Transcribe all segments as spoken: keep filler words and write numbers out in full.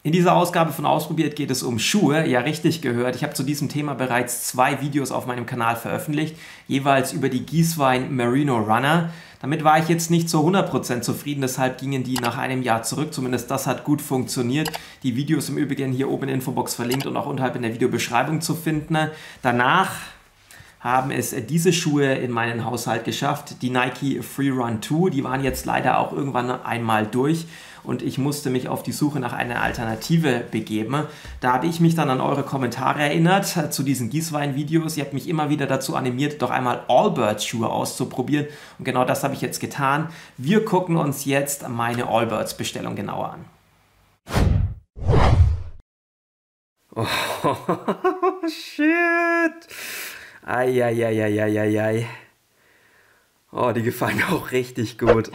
In dieser Ausgabe von Ausprobiert geht es um Schuhe. Ja, richtig gehört. Ich habe zu diesem Thema bereits zwei Videos auf meinem Kanal veröffentlicht, jeweils über die Geeswein Merino Runner. Damit war ich jetzt nicht zu hundert Prozent zufrieden, deshalb gingen die nach einem Jahr zurück. Zumindest das hat gut funktioniert. Die Videos im Übrigen hier oben in der Infobox verlinkt und auch unterhalb in der Videobeschreibung zu finden. Danach haben es diese Schuhe in meinen Haushalt geschafft, die Nike Free Run zwei. Die waren jetzt leider auch irgendwann einmal durch und ich musste mich auf die Suche nach einer Alternative begeben. Da habe ich mich dann an eure Kommentare erinnert zu diesen Geeswein-Videos. Ihr habt mich immer wieder dazu animiert, doch einmal Allbirds-Schuhe auszuprobieren und genau das habe ich jetzt getan. Wir gucken uns jetzt meine Allbirds-Bestellung genauer an. Oh, shit! Eieieiei. Oh, die gefallen mir auch richtig gut.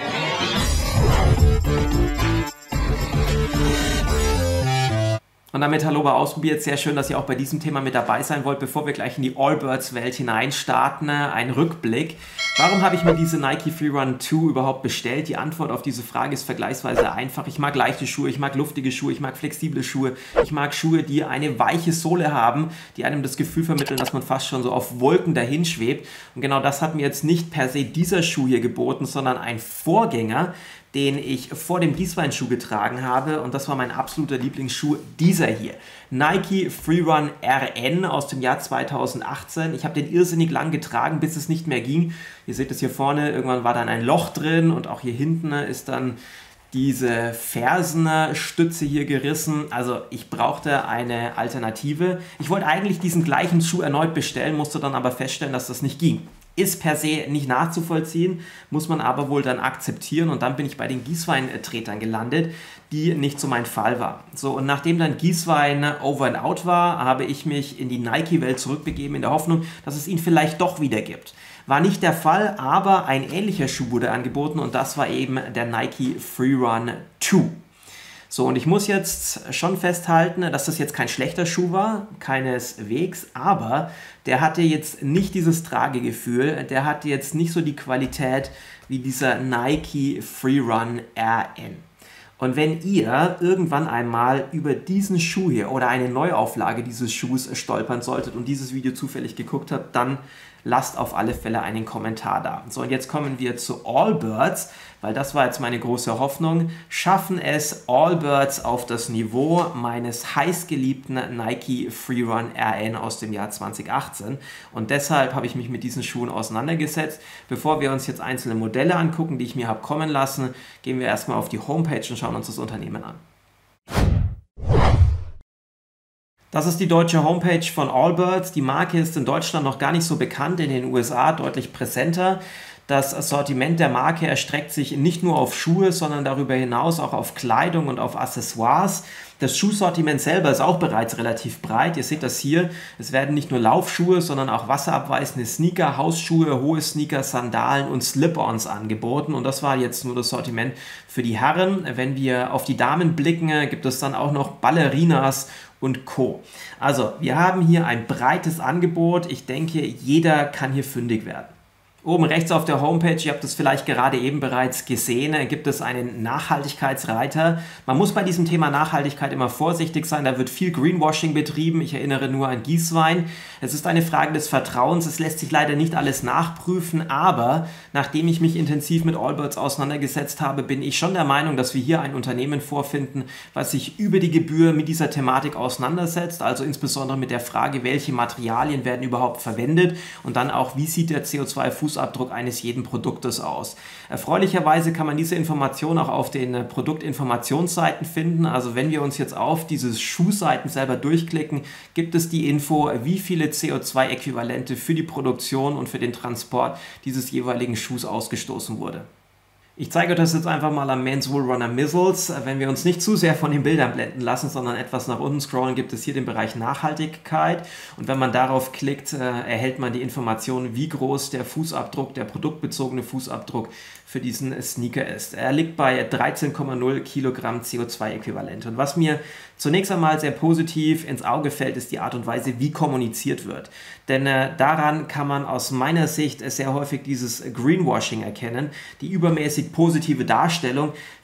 Und damit hallo bei Ausprobiert. Sehr schön, dass ihr auch bei diesem Thema mit dabei sein wollt. Bevor wir gleich in die Allbirds-Welt hineinstarten, ein Rückblick. Warum habe ich mir diese Nike Free Run zwei überhaupt bestellt? Die Antwort auf diese Frage ist vergleichsweise einfach. Ich mag leichte Schuhe, ich mag luftige Schuhe, ich mag flexible Schuhe. Ich mag Schuhe, die eine weiche Sohle haben, die einem das Gefühl vermitteln, dass man fast schon so auf Wolken dahin schwebt. Und genau das hat mir jetzt nicht per se dieser Schuh hier geboten, sondern ein Vorgänger, den ich vor dem Geeswein-Schuh getragen habe und das war mein absoluter Lieblingsschuh, dieser hier. Nike Free Run R N aus dem Jahr zweitausendachtzehn. Ich habe den irrsinnig lang getragen, bis es nicht mehr ging. Ihr seht es hier vorne, irgendwann war dann ein Loch drin und auch hier hinten ist dann diese Fersenstütze hier gerissen. Also ich brauchte eine Alternative. Ich wollte eigentlich diesen gleichen Schuh erneut bestellen, musste dann aber feststellen, dass das nicht ging. Ist per se nicht nachzuvollziehen, muss man aber wohl dann akzeptieren und dann bin ich bei den Geeswein-Tretern gelandet, die nicht so mein Fall war. So, und nachdem dann Geeswein over and out war, habe ich mich in die Nike-Welt zurückbegeben in der Hoffnung, dass es ihn vielleicht doch wieder gibt. War nicht der Fall, aber ein ähnlicher Schuh wurde angeboten und das war eben der Nike Free Run zwei. So, und ich muss jetzt schon festhalten, dass das jetzt kein schlechter Schuh war, keineswegs, aber der hatte jetzt nicht dieses Tragegefühl, der hatte jetzt nicht so die Qualität wie dieser Nike Free Run R N. Und wenn ihr irgendwann einmal über diesen Schuh hier oder eine Neuauflage dieses Schuhs stolpern solltet und dieses Video zufällig geguckt habt, dann lasst auf alle Fälle einen Kommentar da. So, und jetzt kommen wir zu Allbirds, weil das war jetzt meine große Hoffnung. Schaffen es Allbirds auf das Niveau meines heißgeliebten Nike Free Run R N aus dem Jahr zweitausendachtzehn. Und deshalb habe ich mich mit diesen Schuhen auseinandergesetzt. Bevor wir uns jetzt einzelne Modelle angucken, die ich mir habe kommen lassen, gehen wir erstmal auf die Homepage und schauen uns das Unternehmen an. Das ist die deutsche Homepage von Allbirds. Die Marke ist in Deutschland noch gar nicht so bekannt, in den U S A deutlich präsenter. Das Sortiment der Marke erstreckt sich nicht nur auf Schuhe, sondern darüber hinaus auch auf Kleidung und auf Accessoires. Das Schuhsortiment selber ist auch bereits relativ breit. Ihr seht das hier. Es werden nicht nur Laufschuhe, sondern auch wasserabweisende Sneaker, Hausschuhe, hohe Sneaker, Sandalen und Slip-ons angeboten. Und das war jetzt nur das Sortiment für die Herren. Wenn wir auf die Damen blicken, gibt es dann auch noch Ballerinas und Co. Also, wir haben hier ein breites Angebot. Ich denke, jeder kann hier fündig werden. Oben rechts auf der Homepage, ihr habt es vielleicht gerade eben bereits gesehen, gibt es einen Nachhaltigkeitsreiter. Man muss bei diesem Thema Nachhaltigkeit immer vorsichtig sein, da wird viel Greenwashing betrieben. Ich erinnere nur an Geeswein. Es ist eine Frage des Vertrauens, es lässt sich leider nicht alles nachprüfen, aber nachdem ich mich intensiv mit Allbirds auseinandergesetzt habe, bin ich schon der Meinung, dass wir hier ein Unternehmen vorfinden, was sich über die Gebühr mit dieser Thematik auseinandersetzt, also insbesondere mit der Frage, welche Materialien werden überhaupt verwendet und dann auch, wie sieht der C O zwei Fußabdruck Fußabdruck eines jeden Produktes aus. Erfreulicherweise kann man diese Information auch auf den Produktinformationsseiten finden. Also wenn wir uns jetzt auf diese Schuhseiten selber durchklicken, gibt es die Info, wie viele C O zwei Äquivalente für die Produktion und für den Transport dieses jeweiligen Schuhs ausgestoßen wurde. Ich zeige euch das jetzt einfach mal am Men's Wool Runner Mizzles. Wenn wir uns nicht zu sehr von den Bildern blenden lassen, sondern etwas nach unten scrollen, gibt es hier den Bereich Nachhaltigkeit. Und wenn man darauf klickt, erhält man die Information, wie groß der Fußabdruck, der produktbezogene Fußabdruck für diesen Sneaker ist. Er liegt bei dreizehn Komma null Kilogramm C O zwei Äquivalent. Und was mir zunächst einmal sehr positiv ins Auge fällt, ist die Art und Weise, wie kommuniziert wird. Denn äh, daran kann man aus meiner Sicht sehr häufig dieses Greenwashing erkennen, die übermäßig positive Darstellung.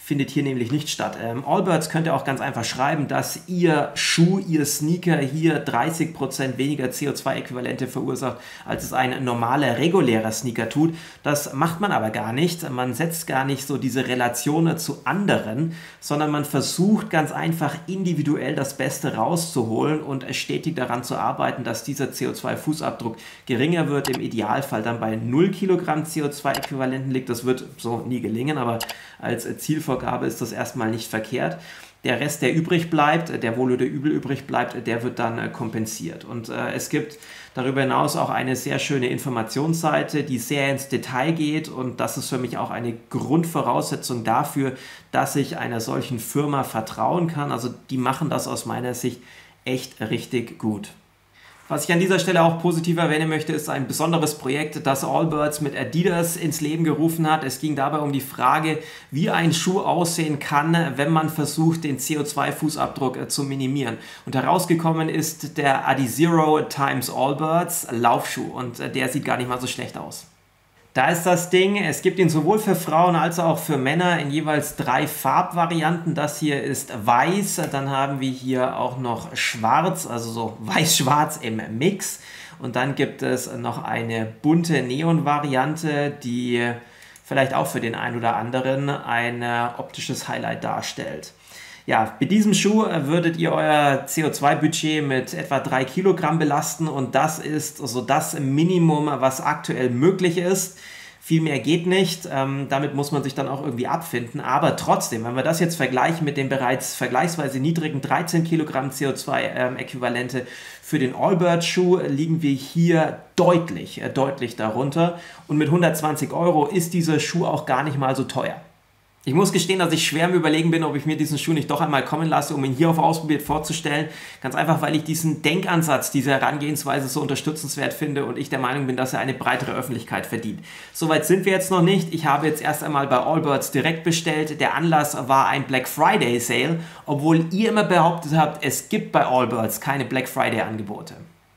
findet hier nämlich nicht statt. Ähm, Allbirds könnt ihr auch ganz einfach schreiben, dass ihr Schuh, ihr Sneaker hier dreißig Prozent weniger C O zwei Äquivalente verursacht, als es ein normaler, regulärer Sneaker tut. Das macht man aber gar nicht. Man setzt gar nicht so diese Relationen zu anderen, sondern man versucht ganz einfach individuell das Beste rauszuholen und stetig daran zu arbeiten, dass dieser C O zwei Fußabdruck geringer wird, im Idealfall dann bei null Kilogramm C O zwei Äquivalenten liegt. Das wird so nie gelingen, aber als Zielvorgabe ist das erstmal nicht verkehrt. Der Rest, der übrig bleibt, der wohl oder übel übrig bleibt, der wird dann äh, kompensiert. Und äh, es gibt darüber hinaus auch eine sehr schöne Informationsseite, die sehr ins Detail geht, und das ist für mich auch eine Grundvoraussetzung dafür, dass ich einer solchen Firma vertrauen kann. Also die machen das aus meiner Sicht echt richtig gut. Was ich an dieser Stelle auch positiv erwähnen möchte, ist ein besonderes Projekt, das Allbirds mit Adidas ins Leben gerufen hat. Es ging dabei um die Frage, wie ein Schuh aussehen kann, wenn man versucht, den C O zwei Fußabdruck zu minimieren. Und herausgekommen ist der Adizero Times Allbirds Laufschuh, und der sieht gar nicht mal so schlecht aus. Da ist das Ding, es gibt ihn sowohl für Frauen als auch für Männer in jeweils drei Farbvarianten. Das hier ist weiß, dann haben wir hier auch noch schwarz, also so weiß-schwarz im Mix. Und dann gibt es noch eine bunte Neon-Variante, die vielleicht auch für den einen oder anderen ein optisches Highlight darstellt. Ja, mit diesem Schuh würdet ihr euer C O zwei Budget mit etwa drei Kilogramm belasten, und das ist so das Minimum, was aktuell möglich ist. Viel mehr geht nicht, ähm, damit muss man sich dann auch irgendwie abfinden, aber trotzdem, wenn wir das jetzt vergleichen mit den bereits vergleichsweise niedrigen dreizehn Kilogramm C O zwei Äquivalente für den Allbirds Schuh, liegen wir hier deutlich, äh, deutlich darunter, und mit hundertzwanzig Euro ist dieser Schuh auch gar nicht mal so teuer. Ich muss gestehen, dass ich schwer am Überlegen bin, ob ich mir diesen Schuh nicht doch einmal kommen lasse, um ihn hier auf Ausprobiert vorzustellen. Ganz einfach, weil ich diesen Denkansatz, diese Herangehensweise so unterstützenswert finde und ich der Meinung bin, dass er eine breitere Öffentlichkeit verdient. Soweit sind wir jetzt noch nicht. Ich habe jetzt erst einmal bei Allbirds direkt bestellt. Der Anlass war ein Black Friday Sale, obwohl ihr immer behauptet habt, es gibt bei Allbirds keine Black Friday Angebote.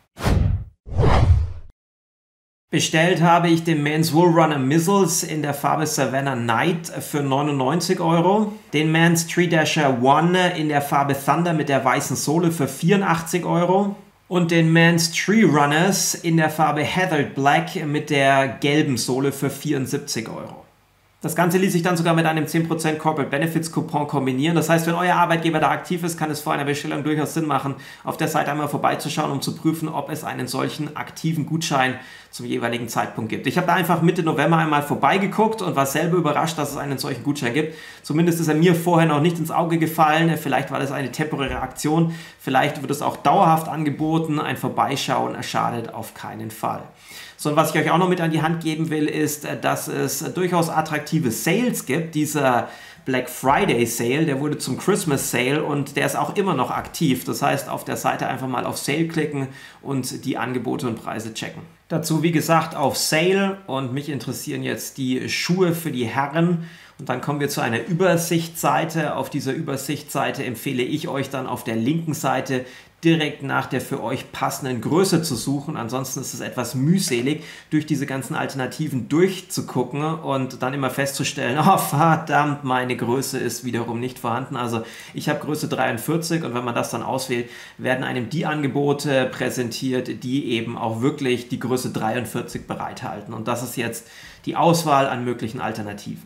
Bestellt habe ich den Men's Wool Runner Mizzles in der Farbe Savannah Night für neunundneunzig Euro, den Men's Tree Dasher One in der Farbe Thunder mit der weißen Sohle für vierundachtzig Euro und den Men's Tree Runners in der Farbe Heathered Black mit der gelben Sohle für vierundsiebzig Euro. Das Ganze ließ sich dann sogar mit einem zehn Prozent Corporate Benefits Coupon kombinieren. Das heißt, wenn euer Arbeitgeber da aktiv ist, kann es vor einer Bestellung durchaus Sinn machen, auf der Seite einmal vorbeizuschauen, um zu prüfen, ob es einen solchen aktiven Gutschein zum jeweiligen Zeitpunkt gibt. Ich habe da einfach Mitte November einmal vorbeigeguckt und war selber überrascht, dass es einen solchen Gutschein gibt. Zumindest ist er mir vorher noch nicht ins Auge gefallen. Vielleicht war das eine temporäre Aktion. Vielleicht wird es auch dauerhaft angeboten. Ein Vorbeischauen schadet auf keinen Fall. So, und was ich euch auch noch mit an die Hand geben will, ist, dass es durchaus attraktive Sales gibt. Dieser Black Friday Sale, der wurde zum Christmas Sale und der ist auch immer noch aktiv. Das heißt, auf der Seite einfach mal auf Sale klicken und die Angebote und Preise checken. Dazu, wie gesagt, auf Sale, und mich interessieren jetzt die Schuhe für die Herren. Und dann kommen wir zu einer Übersichtsseite. Auf dieser Übersichtsseite empfehle ich euch dann auf der linken Seite direkt nach der für euch passenden Größe zu suchen. Ansonsten ist es etwas mühselig, durch diese ganzen Alternativen durchzugucken und dann immer festzustellen, oh verdammt, meine Größe ist wiederum nicht vorhanden. Also ich habe Größe dreiundvierzig, und wenn man das dann auswählt, werden einem die Angebote präsentiert, die eben auch wirklich die Größe dreiundvierzig bereithalten. Und das ist jetzt die Auswahl an möglichen Alternativen.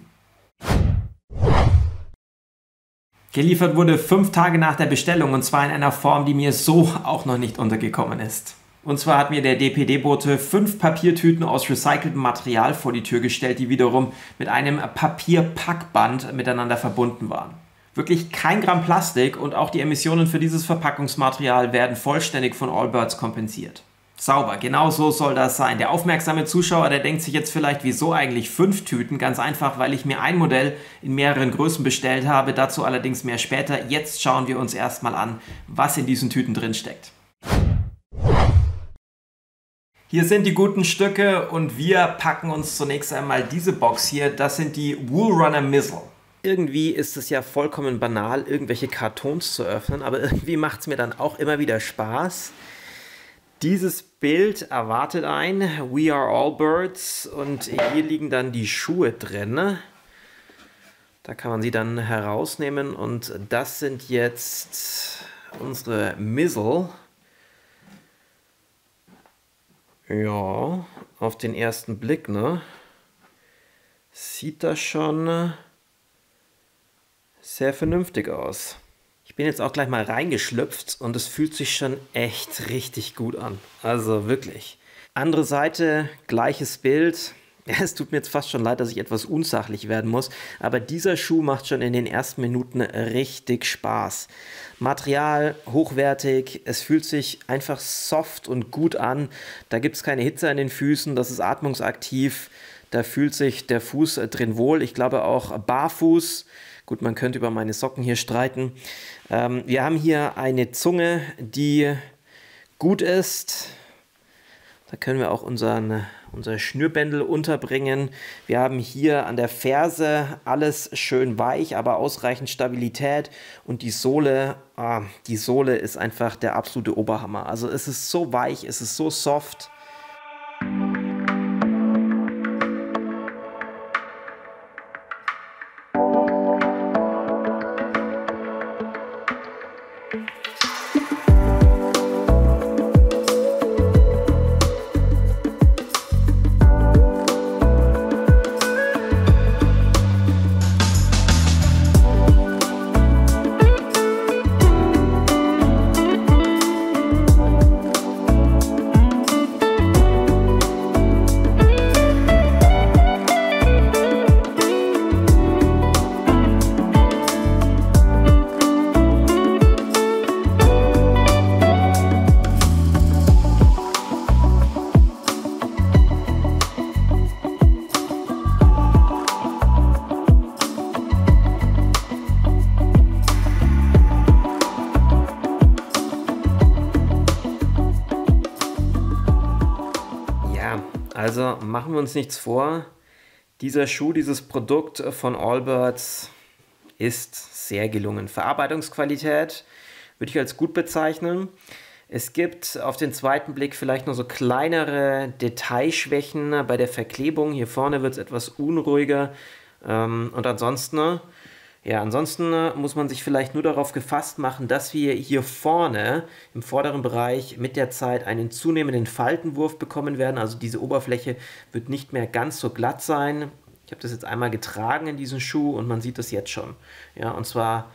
Geliefert wurde fünf Tage nach der Bestellung, und zwar in einer Form, die mir so auch noch nicht untergekommen ist. Und zwar hat mir der D P D-Bote fünf Papiertüten aus recyceltem Material vor die Tür gestellt, die wiederum mit einem Papierpackband miteinander verbunden waren. Wirklich kein Gramm Plastik, und auch die Emissionen für dieses Verpackungsmaterial werden vollständig von Allbirds kompensiert. Sauber, genau so soll das sein. Der aufmerksame Zuschauer, der denkt sich jetzt vielleicht, wieso eigentlich fünf Tüten? Ganz einfach, weil ich mir ein Modell in mehreren Größen bestellt habe, dazu allerdings mehr später. Jetzt schauen wir uns erstmal an, was in diesen Tüten drin steckt. Hier sind die guten Stücke, und wir packen uns zunächst einmal diese Box hier. Das sind die Wool Runner Mizzle. Irgendwie ist es ja vollkommen banal, irgendwelche Kartons zu öffnen, aber irgendwie macht es mir dann auch immer wieder Spaß. Dieses Bild erwartet ein, We are Allbirds, und hier liegen dann die Schuhe drin. Da kann man sie dann herausnehmen und das sind jetzt unsere Mizzle. Ja, auf den ersten Blick, ne? Sieht das schon sehr vernünftig aus. Ich bin jetzt auch gleich mal reingeschlüpft und es fühlt sich schon echt richtig gut an. Also wirklich. Andere Seite, gleiches Bild. Ja, es tut mir jetzt fast schon leid, dass ich etwas unsachlich werden muss, aber dieser Schuh macht schon in den ersten Minuten richtig Spaß. Material hochwertig, es fühlt sich einfach soft und gut an. Da gibt es keine Hitze an den Füßen, das ist atmungsaktiv. Da fühlt sich der Fuß drin wohl. Ich glaube auch barfuß. Gut, man könnte über meine Socken hier streiten. Ähm, wir haben hier eine Zunge, die gut ist. Da können wir auch unseren, unser Schnürbändel unterbringen. Wir haben hier an der Ferse alles schön weich, aber ausreichend Stabilität. Und die Sohle, ah, die Sohle ist einfach der absolute Oberhammer. Also es ist so weich, es ist so soft. Also machen wir uns nichts vor, dieser Schuh, dieses Produkt von Allbirds ist sehr gelungen. Verarbeitungsqualität würde ich als gut bezeichnen. Es gibt auf den zweiten Blick vielleicht noch so kleinere Detailschwächen bei der Verklebung. Hier vorne wird es etwas unruhiger und ansonsten... Ja, ansonsten muss man sich vielleicht nur darauf gefasst machen, dass wir hier vorne im vorderen Bereich mit der Zeit einen zunehmenden Faltenwurf bekommen werden. Also diese Oberfläche wird nicht mehr ganz so glatt sein. Ich habe das jetzt einmal getragen in diesen Schuh und man sieht das jetzt schon. Ja, und zwar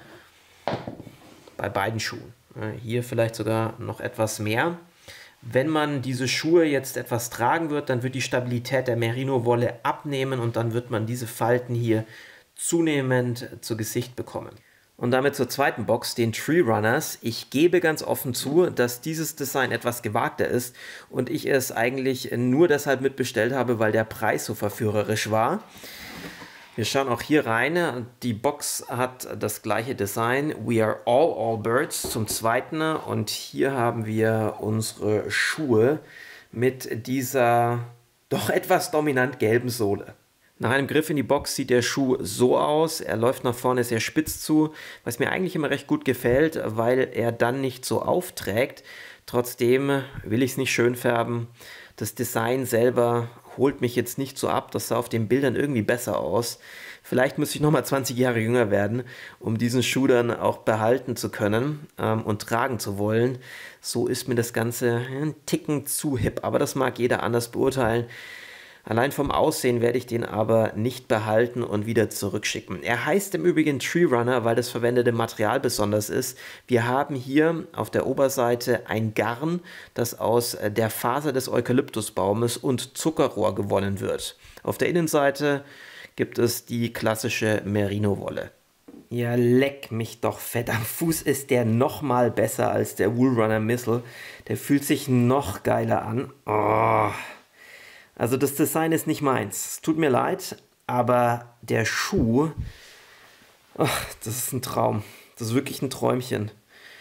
bei beiden Schuhen. Hier vielleicht sogar noch etwas mehr. Wenn man diese Schuhe jetzt etwas tragen wird, dann wird die Stabilität der Merino-Wolle abnehmen und dann wird man diese Falten hier zunehmend zu Gesicht bekommen. Und damit zur zweiten Box, den Tree Runners. Ich gebe ganz offen zu, dass dieses Design etwas gewagter ist und ich es eigentlich nur deshalb mitbestellt habe, weil der Preis so verführerisch war. Wir schauen auch hier rein. Die Box hat das gleiche Design. We are all Allbirds zum zweiten. Und hier haben wir unsere Schuhe mit dieser doch etwas dominant gelben Sohle. Nach einem Griff in die Box sieht der Schuh so aus, er läuft nach vorne sehr spitz zu, was mir eigentlich immer recht gut gefällt, weil er dann nicht so aufträgt. Trotzdem will ich es nicht schön färben. Das Design selber holt mich jetzt nicht so ab, das sah auf den Bildern irgendwie besser aus. Vielleicht müsste ich nochmal zwanzig Jahre jünger werden, um diesen Schuh dann auch behalten zu können ähm, und tragen zu wollen. So ist mir das Ganze ein Ticken zu hip, aber das mag jeder anders beurteilen. Allein vom Aussehen werde ich den aber nicht behalten und wieder zurückschicken. Er heißt im Übrigen Tree Runner, weil das verwendete Material besonders ist. Wir haben hier auf der Oberseite ein Garn, das aus der Faser des Eukalyptusbaumes und Zuckerrohr gewonnen wird. Auf der Innenseite gibt es die klassische Merino-Wolle. Ja, leck mich doch fett. Am Fuß ist der noch mal besser als der Wool Runner Mizzle. Der fühlt sich noch geiler an. Oh. Also das Design ist nicht meins. Es tut mir leid, aber der Schuh, oh, das ist ein Traum. Das ist wirklich ein Träumchen.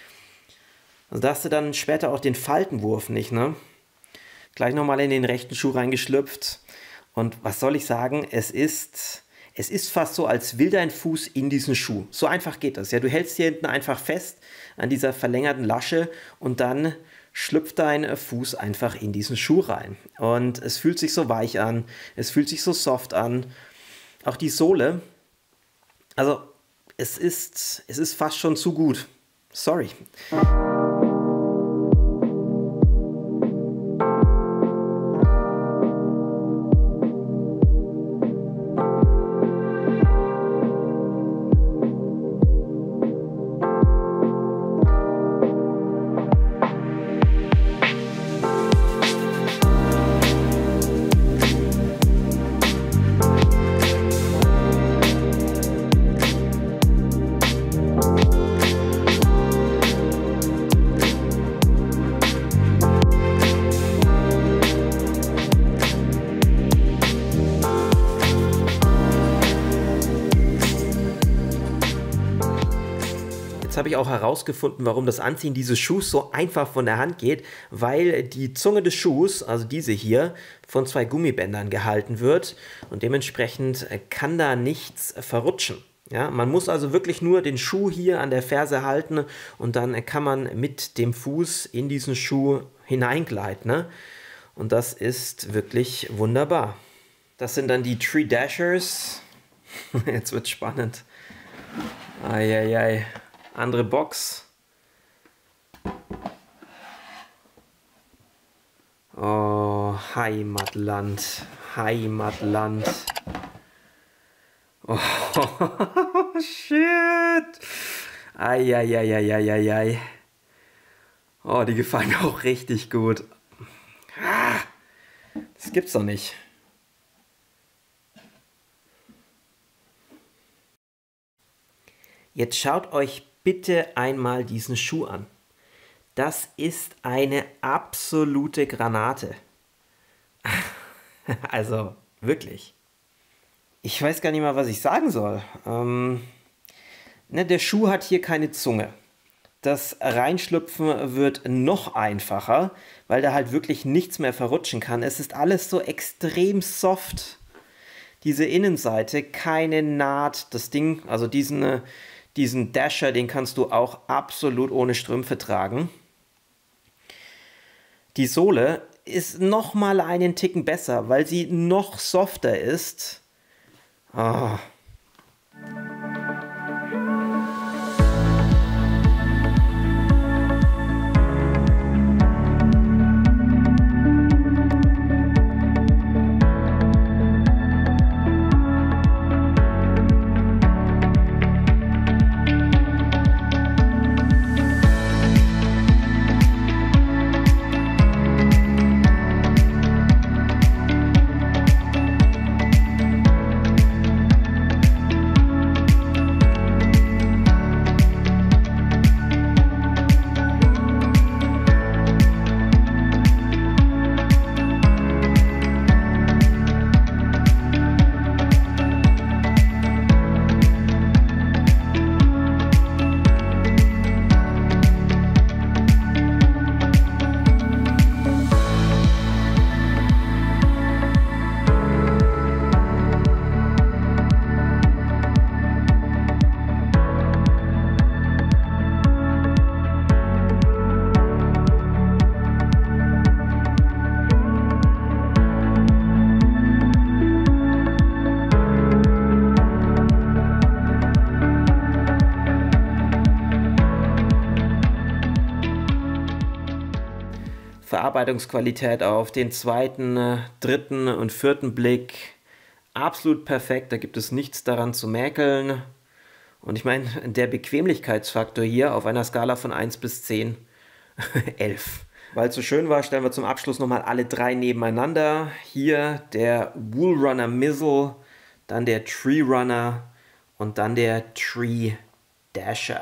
Also da hast du dann später auch den Faltenwurf nicht, ne? Gleich nochmal in den rechten Schuh reingeschlüpft. Und was soll ich sagen? Es ist, es ist fast so, als will dein Fuß in diesen Schuh. So einfach geht das. Ja, du hältst hier hinten einfach fest an dieser verlängerten Lasche und dann schlüpft dein Fuß einfach in diesen Schuh rein. Und es fühlt sich so weich an, es fühlt sich so soft an. Auch die Sohle, Also, es ist, es ist fast schon zu gut. Sorry. Habe ich auch herausgefunden, warum das Anziehen dieses Schuhs so einfach von der Hand geht, weil die Zunge des Schuhs, also diese hier, von zwei Gummibändern gehalten wird und dementsprechend kann da nichts verrutschen. Ja, man muss also wirklich nur den Schuh hier an der Ferse halten und dann kann man mit dem Fuß in diesen Schuh hineingleiten. Ne? Und das ist wirklich wunderbar. Das sind dann die Tree Dashers. Jetzt wird es spannend. Eieiei. Andere Box. Oh, Heimatland. Heimatland. Oh, shit. Eieieiei. Oh, die gefallen mir auch richtig gut. Das gibt's doch nicht. Jetzt schaut euch bitte einmal diesen Schuh an. Das ist eine absolute Granate. Also, wirklich. Ich weiß gar nicht mal, was ich sagen soll. Ähm, ne, der Schuh hat hier keine Zunge. Das Reinschlüpfen wird noch einfacher, weil da halt wirklich nichts mehr verrutschen kann. Es ist alles so extrem soft. Diese Innenseite, keine Naht. Das Ding, also diesen... Diesen Dasher, den kannst du auch absolut ohne Strümpfe tragen. Die Sohle ist noch mal einen Ticken besser, weil sie noch softer ist. Oh. Verarbeitungsqualität auf den zweiten, dritten und vierten Blick absolut perfekt, da gibt es nichts daran zu mäkeln. Und ich meine, der Bequemlichkeitsfaktor hier auf einer Skala von eins bis zehn, elf. Weil es so schön war, stellen wir zum Abschluss nochmal alle drei nebeneinander. Hier der Wool Runner Mizzle, dann der Tree Runner und dann der Tree Dasher.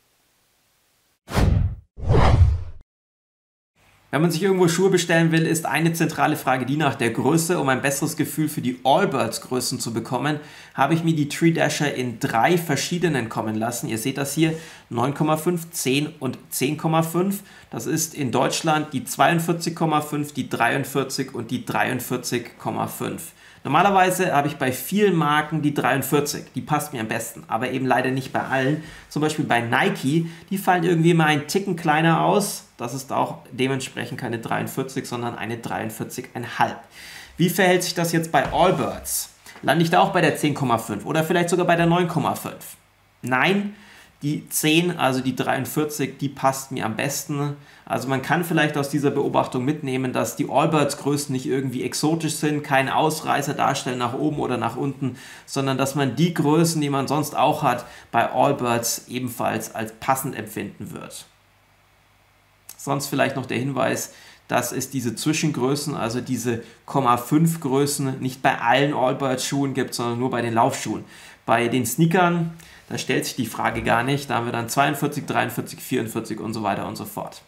Wenn man sich irgendwo Schuhe bestellen will, ist eine zentrale Frage die nach der Größe. Um ein besseres Gefühl für die Allbirds Größen zu bekommen, habe ich mir die Tree Dasher in drei verschiedenen kommen lassen. Ihr seht das hier, neun Komma fünf, zehn und zehn Komma fünf. Das ist in Deutschland die zweiundvierzig Komma fünf, die dreiundvierzig und die dreiundvierzig Komma fünf. Normalerweise habe ich bei vielen Marken die dreiundvierzig, die passt mir am besten, aber eben leider nicht bei allen. Zum Beispiel bei Nike, die fallen irgendwie immer einen Ticken kleiner aus. Das ist auch dementsprechend keine dreiundvierzig, sondern eine dreiundvierzig Komma fünf. Wie verhält sich das jetzt bei Allbirds? Lande ich da auch bei der zehn Komma fünf oder vielleicht sogar bei der neun Komma fünf? Nein, die zehn, also die dreiundvierzig, die passt mir am besten. Also man kann vielleicht aus dieser Beobachtung mitnehmen, dass die Allbirds-Größen nicht irgendwie exotisch sind, keinen Ausreißer darstellen nach oben oder nach unten, sondern dass man die Größen, die man sonst auch hat, bei Allbirds ebenfalls als passend empfinden wird. Sonst vielleicht noch der Hinweis, dass es diese Zwischengrößen, also diese Komma fünf Größen, nicht bei allen Allbirds-Schuhen gibt, sondern nur bei den Laufschuhen. Bei den Sneakern, da stellt sich die Frage gar nicht, da haben wir dann zweiundvierzig, dreiundvierzig, vierundvierzig und so weiter und so fort.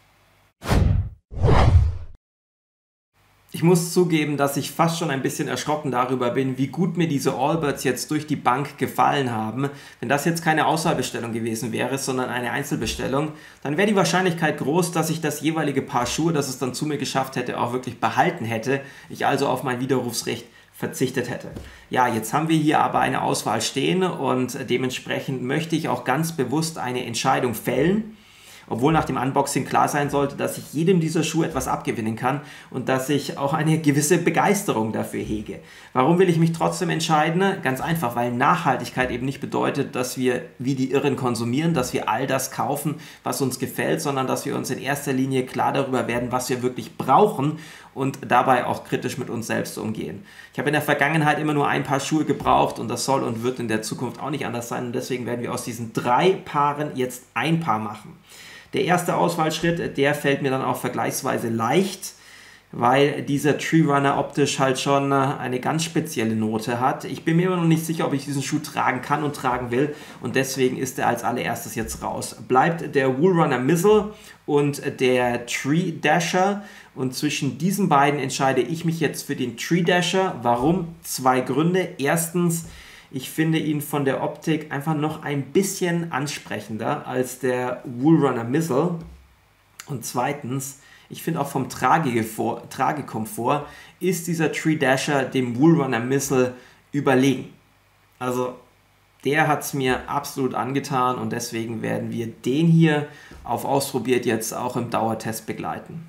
Ich muss zugeben, dass ich fast schon ein bisschen erschrocken darüber bin, wie gut mir diese Allbirds jetzt durch die Bank gefallen haben. Wenn das jetzt keine Auswahlbestellung gewesen wäre, sondern eine Einzelbestellung, dann wäre die Wahrscheinlichkeit groß, dass ich das jeweilige Paar Schuhe, das es dann zu mir geschafft hätte, auch wirklich behalten hätte. Ich also auf mein Widerrufsrecht verzichtet hätte. Ja, jetzt haben wir hier aber eine Auswahl stehen und dementsprechend möchte ich auch ganz bewusst eine Entscheidung fällen, obwohl nach dem Unboxing klar sein sollte, dass ich jedem dieser Schuhe etwas abgewinnen kann und dass ich auch eine gewisse Begeisterung dafür hege. Warum will ich mich trotzdem entscheiden? Ganz einfach, weil Nachhaltigkeit eben nicht bedeutet, dass wir wie die Irren konsumieren, dass wir all das kaufen, was uns gefällt, sondern dass wir uns in erster Linie klar darüber werden, was wir wirklich brauchen und dabei auch kritisch mit uns selbst umgehen. Ich habe in der Vergangenheit immer nur ein Paar Schuhe gebraucht und das soll und wird in der Zukunft auch nicht anders sein und deswegen werden wir aus diesen drei Paaren jetzt ein Paar machen. Der erste Auswahlschritt, der fällt mir dann auch vergleichsweise leicht, weil dieser Tree Runner optisch halt schon eine ganz spezielle Note hat. Ich bin mir immer noch nicht sicher, ob ich diesen Schuh tragen kann und tragen will und deswegen ist er als allererstes jetzt raus. Bleibt der Wool Runner Mizzle und der Tree Dasher und zwischen diesen beiden entscheide ich mich jetzt für den Tree Dasher. Warum? Zwei Gründe. Erstens, ich finde ihn von der Optik einfach noch ein bisschen ansprechender als der Wool Runner Mizzle. Und zweitens, ich finde auch vom Tragekomfort ist dieser Tree Dasher dem Wool Runner Mizzle überlegen. Also der hat es mir absolut angetan und deswegen werden wir den hier auf Ausprobiert jetzt auch im Dauertest begleiten.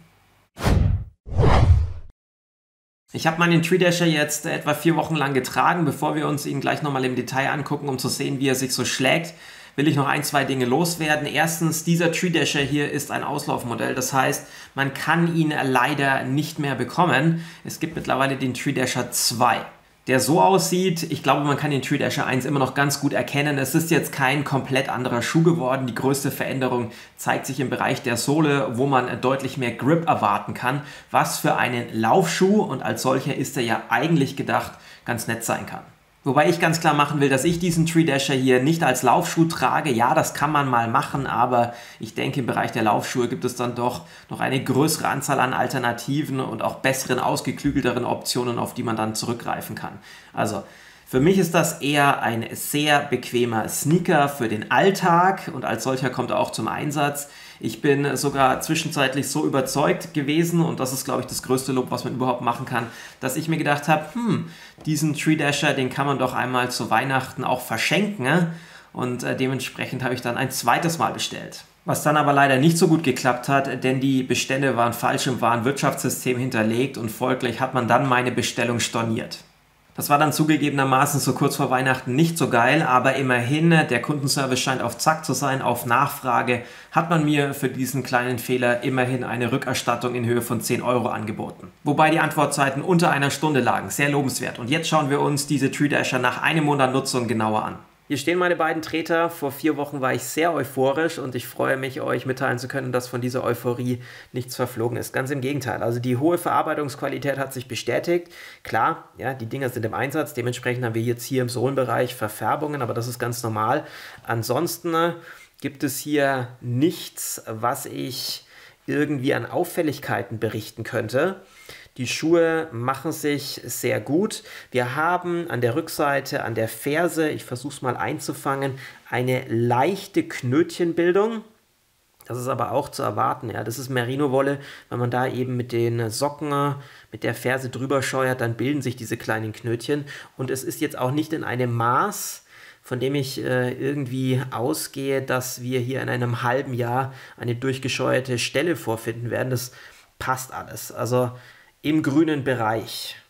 Ich habe meinen Tree Dasher jetzt etwa vier Wochen lang getragen. Bevor wir uns ihn gleich nochmal im Detail angucken, um zu sehen, wie er sich so schlägt, will ich noch ein, zwei Dinge loswerden. Erstens, dieser Tree Dasher hier ist ein Auslaufmodell. Das heißt, man kann ihn leider nicht mehr bekommen. Es gibt mittlerweile den Tree Dasher zwei. Der so aussieht, ich glaube, man kann den Tree Dasher eins immer noch ganz gut erkennen. Es ist jetzt kein komplett anderer Schuh geworden. Die größte Veränderung zeigt sich im Bereich der Sohle, wo man deutlich mehr Grip erwarten kann, was für einen Laufschuh, und als solcher ist er ja eigentlich gedacht, ganz nett sein kann. Wobei ich ganz klar machen will, dass ich diesen Tree Dasher hier nicht als Laufschuh trage. Ja, das kann man mal machen, aber ich denke, im Bereich der Laufschuhe gibt es dann doch noch eine größere Anzahl an Alternativen und auch besseren, ausgeklügelteren Optionen, auf die man dann zurückgreifen kann. Also, für mich ist das eher ein sehr bequemer Sneaker für den Alltag und als solcher kommt er auch zum Einsatz. Ich bin sogar zwischenzeitlich so überzeugt gewesen, und das ist, glaube ich, das größte Lob, was man überhaupt machen kann, dass ich mir gedacht habe, hm, diesen Tree Dasher, den kann man doch einmal zu Weihnachten auch verschenken. Ne? Und äh, dementsprechend habe ich dann ein zweites Mal bestellt. Was dann aber leider nicht so gut geklappt hat, denn die Bestände waren falsch im Warenwirtschaftssystem hinterlegt und folglich hat man dann meine Bestellung storniert. Das war dann zugegebenermaßen so kurz vor Weihnachten nicht so geil, aber immerhin, der Kundenservice scheint auf Zack zu sein, auf Nachfrage hat man mir für diesen kleinen Fehler immerhin eine Rückerstattung in Höhe von zehn Euro angeboten. Wobei die Antwortzeiten unter einer Stunde lagen, sehr lobenswert. Und jetzt schauen wir uns diese Tree Dasher nach einem Monat Nutzung genauer an. Hier stehen meine beiden Treter. Vor vier Wochen war ich sehr euphorisch und ich freue mich, euch mitteilen zu können, dass von dieser Euphorie nichts verflogen ist. Ganz im Gegenteil. Also die hohe Verarbeitungsqualität hat sich bestätigt. Klar, ja, die Dinger sind im Einsatz. Dementsprechend haben wir jetzt hier im Sohlenbereich Verfärbungen, aber das ist ganz normal. Ansonsten äh, gibt es hier nichts, was ich irgendwie an Auffälligkeiten berichten könnte. Die Schuhe machen sich sehr gut. Wir haben an der Rückseite, an der Ferse, ich versuche es mal einzufangen, eine leichte Knötchenbildung. Das ist aber auch zu erwarten. Ja. Das ist Merino-Wolle. Wenn man da eben mit den Socken, mit der Ferse drüber scheuert, dann bilden sich diese kleinen Knötchen. Und es ist jetzt auch nicht in einem Maß, von dem ich äh, irgendwie ausgehe, dass wir hier in einem halben Jahr eine durchgescheuerte Stelle vorfinden werden. Das passt alles. Also im grünen Bereich.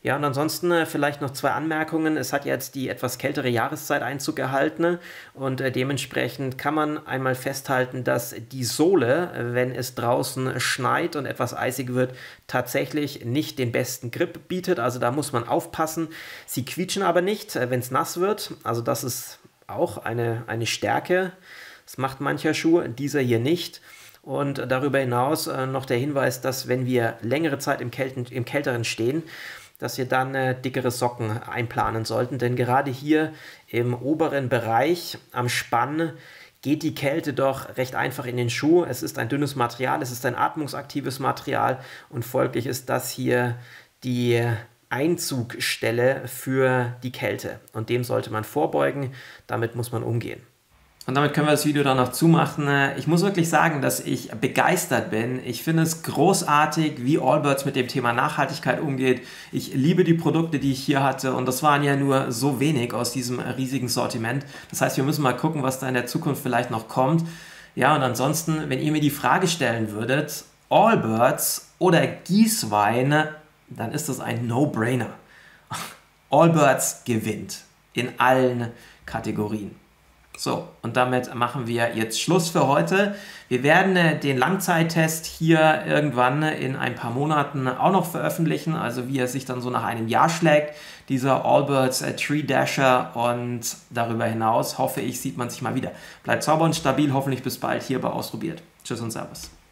Ja, und ansonsten äh, vielleicht noch zwei Anmerkungen. Es hat jetzt die etwas kältere Jahreszeit Einzug gehalten und äh, dementsprechend kann man einmal festhalten, dass die Sohle, äh, wenn es draußen schneit und etwas eisig wird, tatsächlich nicht den besten Grip bietet. Also da muss man aufpassen. Sie quietschen aber nicht, äh, wenn es nass wird. Also das ist auch eine, eine Stärke. Das macht mancher Schuh, dieser hier nicht. Und darüber hinaus äh, noch der Hinweis, dass wenn wir längere Zeit im, Kälten, im Kälteren stehen, dass wir dann äh, dickere Socken einplanen sollten. Denn gerade hier im oberen Bereich am Spann geht die Kälte doch recht einfach in den Schuh. Es ist ein dünnes Material, es ist ein atmungsaktives Material und folglich ist das hier die Einzugstelle für die Kälte. Und dem sollte man vorbeugen, damit muss man umgehen. Und damit können wir das Video dann noch zumachen. Ich muss wirklich sagen, dass ich begeistert bin. Ich finde es großartig, wie Allbirds mit dem Thema Nachhaltigkeit umgeht. Ich liebe die Produkte, die ich hier hatte und das waren ja nur so wenig aus diesem riesigen Sortiment. Das heißt, wir müssen mal gucken, was da in der Zukunft vielleicht noch kommt. Ja, und ansonsten, wenn ihr mir die Frage stellen würdet, Allbirds oder Gießwein, dann ist das ein No-Brainer. Allbirds gewinnt in allen Kategorien. So, und damit machen wir jetzt Schluss für heute. Wir werden äh, den Langzeittest hier irgendwann in ein paar Monaten auch noch veröffentlichen, also wie er sich dann so nach einem Jahr schlägt, dieser Allbirds äh, Tree Dasher, und darüber hinaus hoffe ich, sieht man sich mal wieder. Bleibt sauber und stabil, hoffentlich bis bald hier bei Ausprobiert. Tschüss und Servus.